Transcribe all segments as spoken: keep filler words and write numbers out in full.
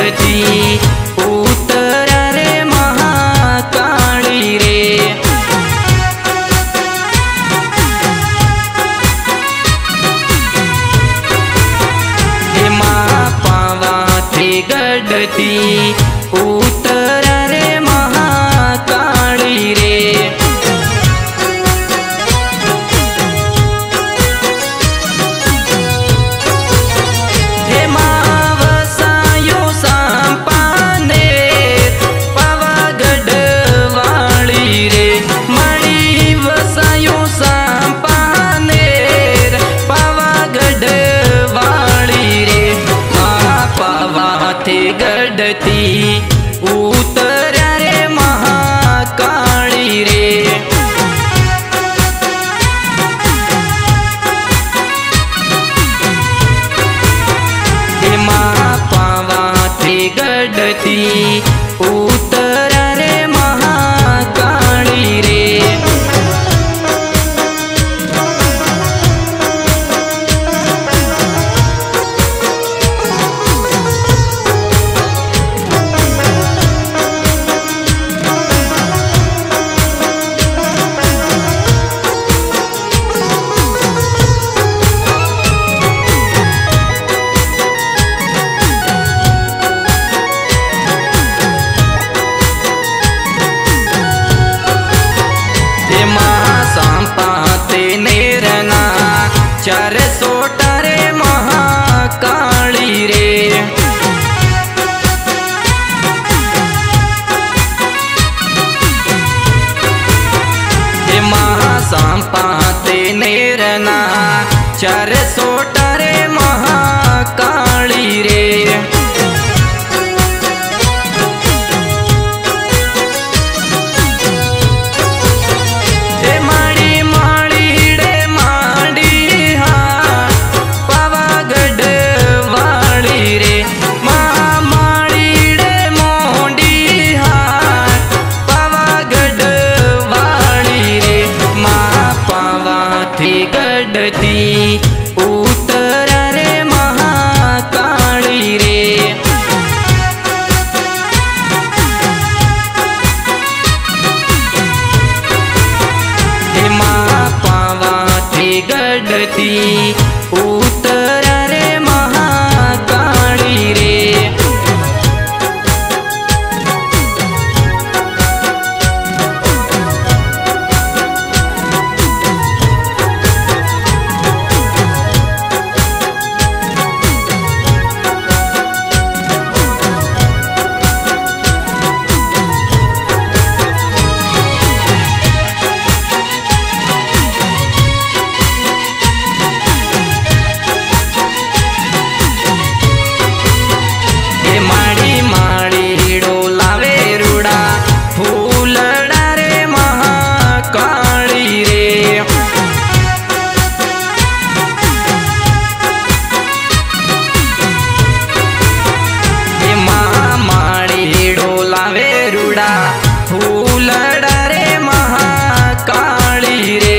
गढ़ती उतरा रे महाकाली रे। माँ पावा थी गढ़ती उतरा रे महाकाली रे। गढ़ती उतरा रे महाकाली रे। माँ पावा थी गढ़ती उतरा रे महाकाली रे। चार सोटा रे महाकाली रे। महासांपाते नेरना चार सोटा रे महाकाली रे। गढ़ती उतरा रे महाकाली रे। माँ पावा थी गढ़ती उतरा रे महाकाली रे। फूलड़ा रे महाकाली रे।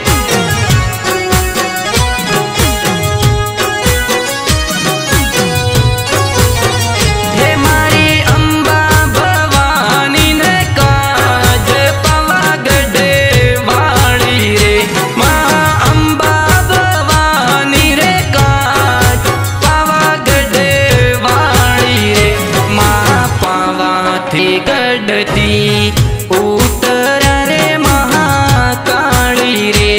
हे मारी अम्बा भवानी ने काज पावागढ़ वाली रे। माँ अम्बा भवानी रे काज पावागढ़ वाली रे। माँ पावा थी गढ़ती उतरा रे महाकाली रे।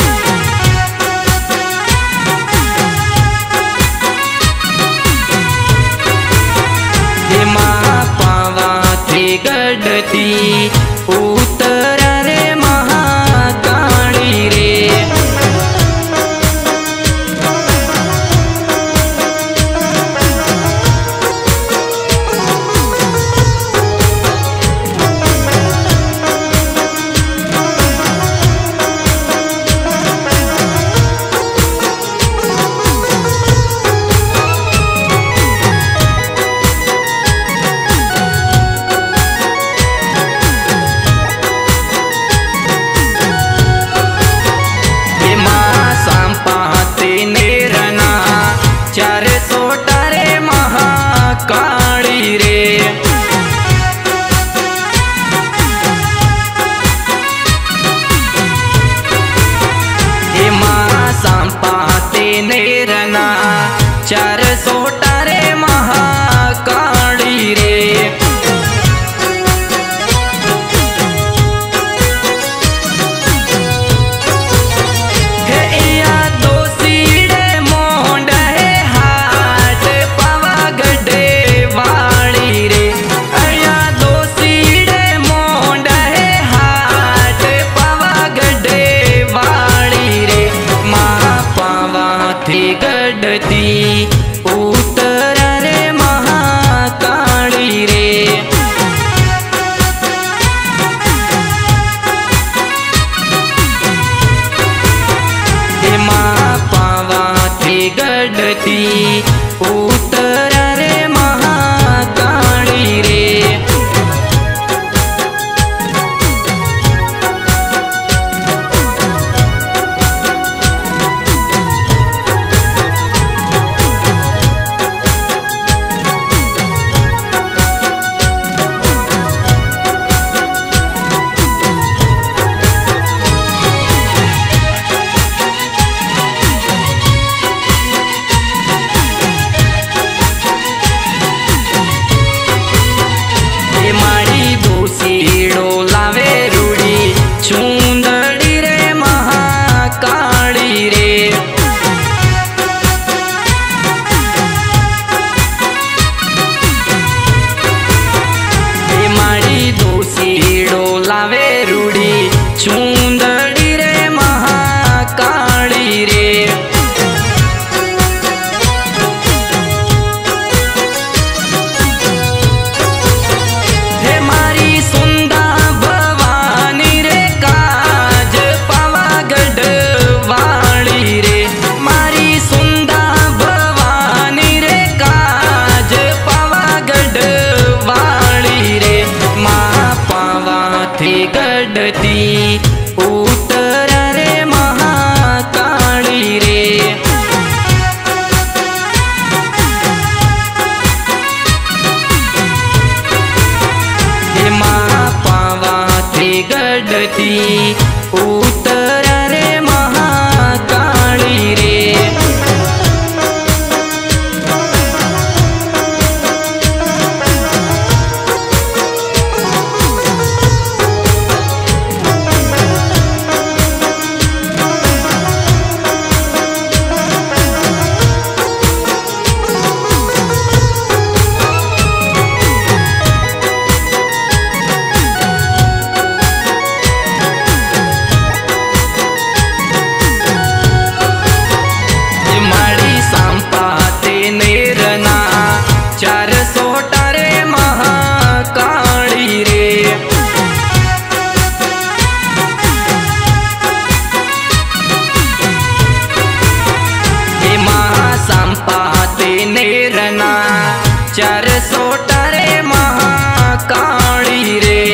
माँ पावा थी गढ़ती उतरा रे महाकाली रे। चार सोटा रे महाकाली चार सोटा रे महाकाली रे। गढ़ती उतर रे महाकाली रे। माँ पावा थी गढ़ती उतर रे महाकाली रे। चूंदड़ी रे महाकाली रे। मारी दोसीड़ो लावे रूड़ी चूंदड़ी रे महाकाली रे। गढ़ती उतर रे महाकाली रे। माँ पावा थी गढ़ती उतर रे महाकाली रे। चार सोटा रे महाकाली रे। हे महासंपाते नेरना चार सोटा रे महाकाली रे।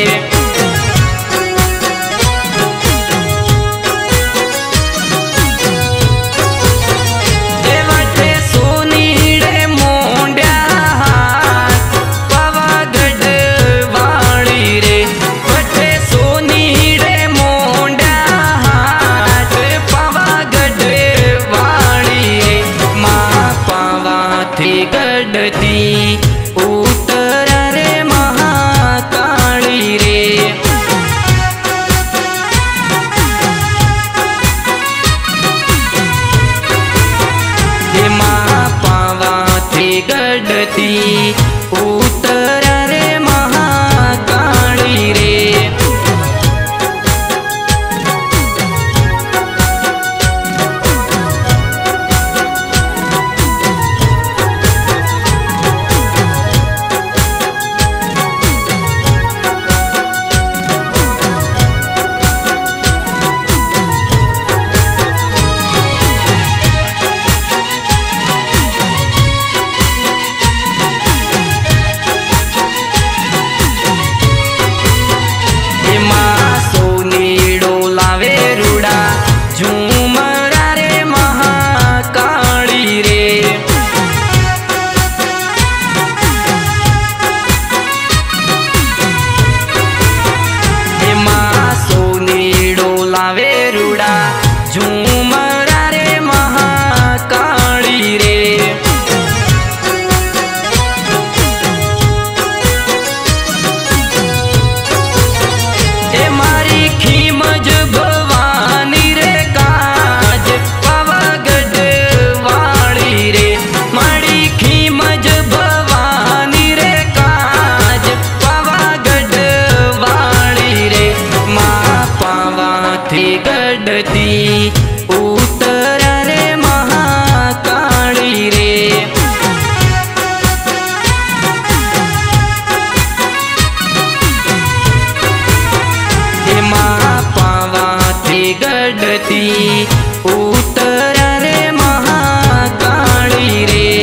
गढ़ती उतर रे महाकाली रे। माँ पावा थी गढ़ती उतर रे महाकाली रे। गढ़ती उतरा रे महाकाली रे।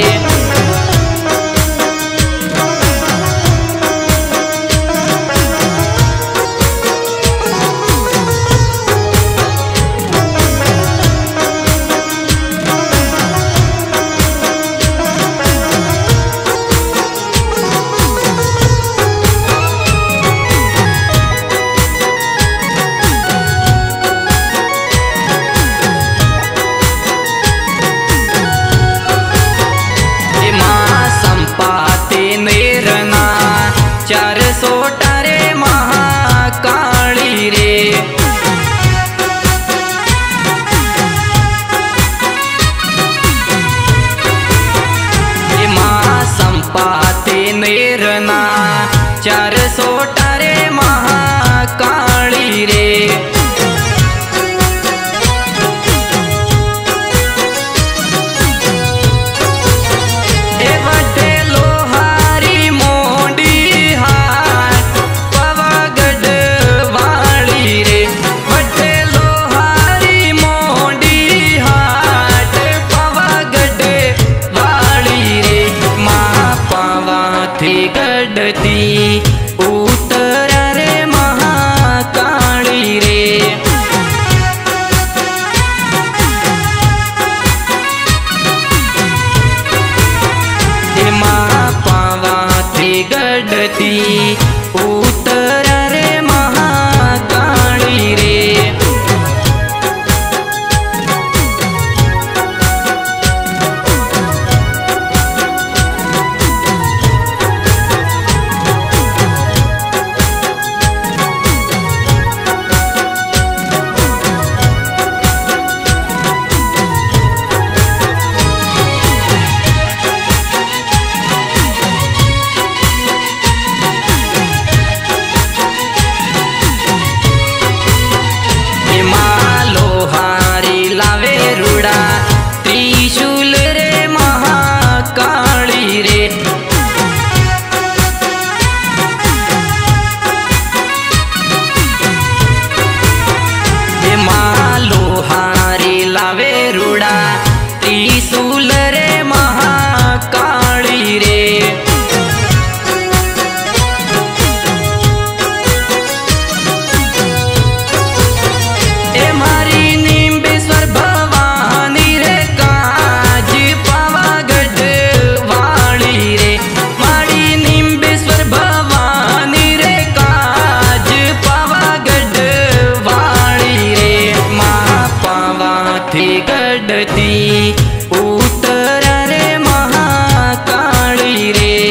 चार सोटा रे महाकाली रे। माँ संपाते नेरना चार सोटा रे महाकाली रे। गढ़ती उतरा रे महाकाली रे। माँ पावा थी गढ़ती उतरा रे महाकाली रे। त्रिशूल रे महाकाली रे। माँ लोहारी लावे रूड़ा त्रिशूल रे महाकाली रे। ए मारी निम्बेश्वर भवानी रे काज पावागढ़ वाली रे। मारी निम्बेश्वर भवानी रे काज पावागढ़ वाली रे। माँ पावा थी गढ़ती उतरा रे महाकाली रे।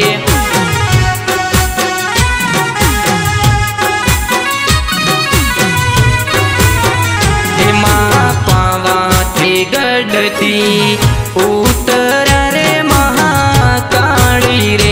माँ पावा थी गढ़ती उतरा रे महाकाली रे।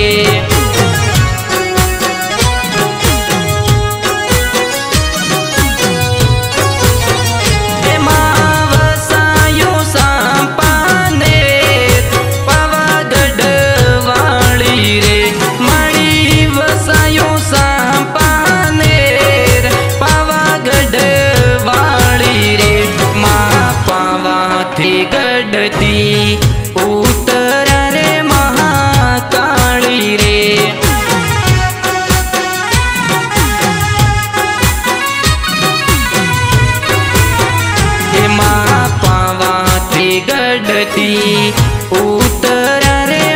गढ़ती उतरा रे महाकाली रे। माँ पावा थी गढ़ती उतरा रे